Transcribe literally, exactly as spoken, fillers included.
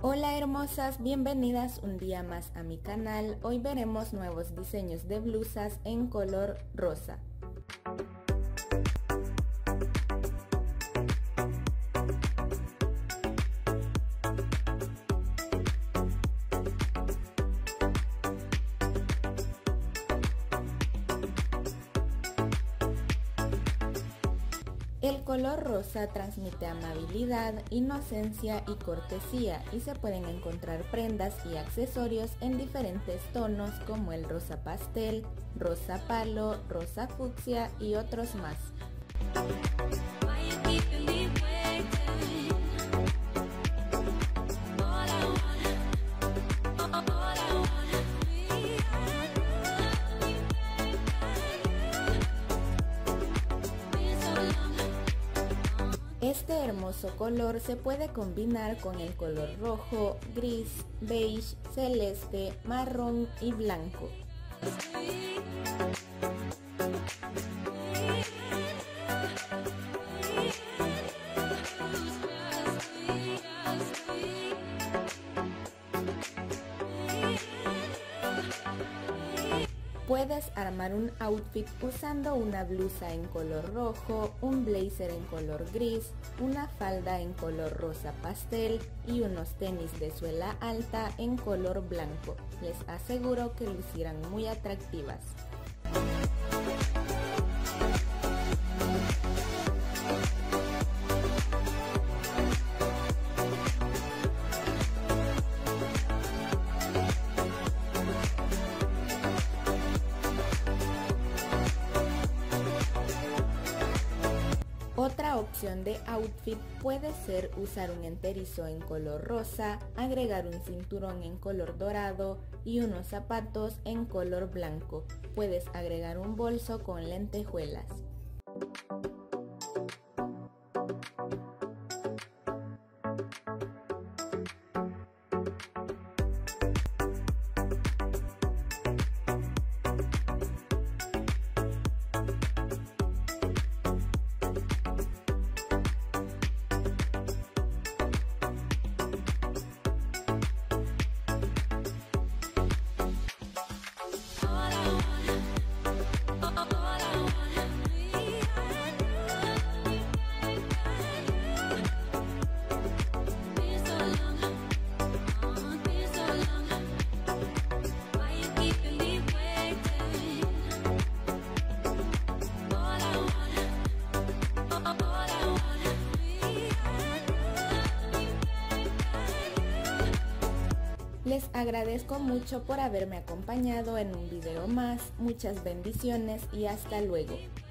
Hola hermosas, bienvenidas un día más a mi canal. Hoy veremos nuevos diseños de blusas en color rosa. El color rosa transmite amabilidad, inocencia y cortesía, y se pueden encontrar prendas y accesorios en diferentes tonos como el rosa pastel, rosa palo, rosa fucsia y otros más. Este hermoso color se puede combinar con el color rojo, gris, beige, celeste, marrón y blanco. Puedes armar un outfit usando una blusa en color rojo, un blazer en color gris, una falda en color rosa pastel y unos tenis de suela alta en color blanco. Les aseguro que lucirán muy atractivas. Otra opción de outfit puede ser usar un enterizo en color rosa, agregar un cinturón en color dorado y unos zapatos en color blanco. Puedes agregar un bolso con lentejuelas. Les agradezco mucho por haberme acompañado en un video más, muchas bendiciones y hasta luego.